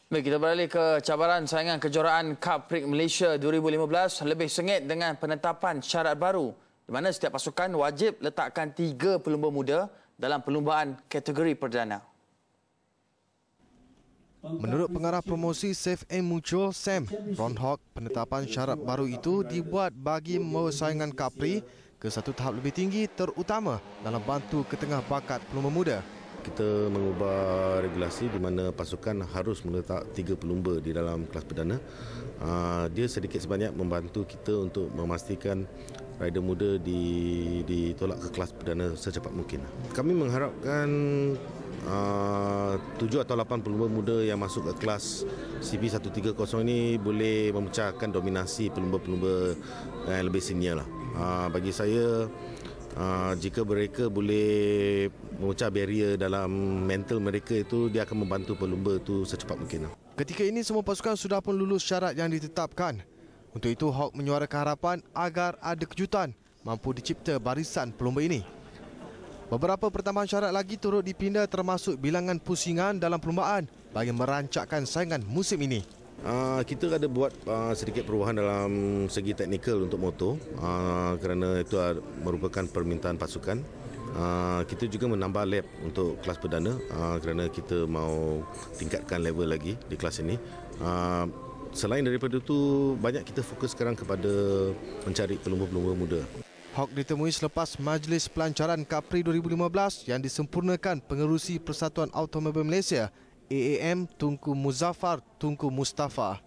Baik, kita beralih ke cabaran saingan kejuaraan Cup Prix Malaysia 2015 lebih sengit dengan penetapan syarat baru di mana setiap pasukan wajib letakkan 3 pelumba muda dalam perlumbaan kategori perdana. Menurut pengarah promosi Safe and Mutual Sam Ron Hawk, penetapan syarat baru itu dibuat bagi membawa saingan Cup Prix ke satu tahap lebih tinggi, terutama dalam bantu ketengah bakat pelumba muda. Kita mengubah regulasi di mana pasukan harus meletak 3 pelumba di dalam kelas perdana. Dia sedikit sebanyak membantu kita untuk memastikan rider muda ditolak ke kelas perdana secepat mungkin. Kami mengharapkan 7 atau 8 pelumba muda yang masuk ke kelas CP130 ini boleh memecahkan dominasi pelumba-pelumba yang lebih senior lah. Bagi saya, jika mereka boleh memecah barrier dalam mental mereka itu, dia akan membantu pelumba itu secepat mungkin. Ketika ini semua pasukan sudah pun lulus syarat yang ditetapkan. Untuk itu Hawk menyuarakan harapan agar ada kejutan mampu dicipta barisan pelumba ini. Beberapa pertambahan syarat lagi turut dipinda termasuk bilangan pusingan dalam perlumbaan bagi merancakkan saingan musim ini. Kita ada buat sedikit perubahan dalam segi teknikal untuk motor kerana itu merupakan permintaan pasukan. Kita juga menambah lap untuk kelas perdana kerana kita mahu tingkatkan level lagi di kelas ini. Selain daripada itu, banyak kita fokus sekarang kepada mencari pelumba-pelumba muda. Hawk ditemui selepas Majlis Pelancaran Cup Prix 2015 yang disempurnakan Pengerusi Persatuan Automobil Malaysia AAM Tunku Muzaffar Tunku Mustafa.